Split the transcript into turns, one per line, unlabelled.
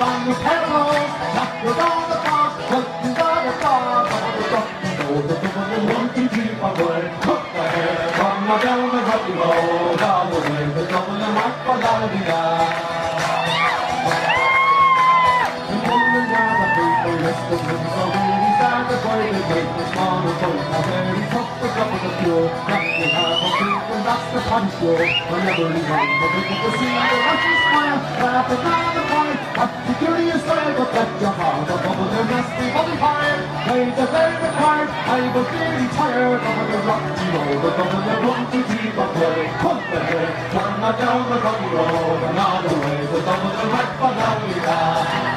on the pedals, knock your on the car, look to the car, the 1, 2, 3, 4, hook the hair, come on down the rocky road, all the way to double and rock for la-la-dee-da. The winds are really sad, that's why they make the small and boat. Now very tough to drop of the fuel, nothing half a creek, and that's the party show. Whenever you run, the big of the sea, the Russian smile, laugh and round the pine. Happy curious style, but let your heart a bubble, there must be body fire. Played the favorite card, I was really tired of the rocky road, the double and 1, 2, 3, 4, play. Pump the head, turn her down the rocky road, and all the way, the double and right for la-la-dee-da.